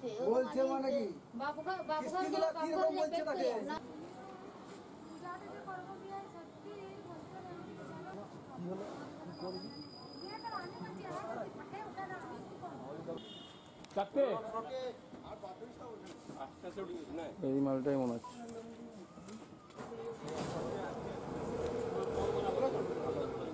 বলছে মানে কি বাবুঘর কিরকম বলছে তাকে চারটে এই মালটাই মনে হচ্ছে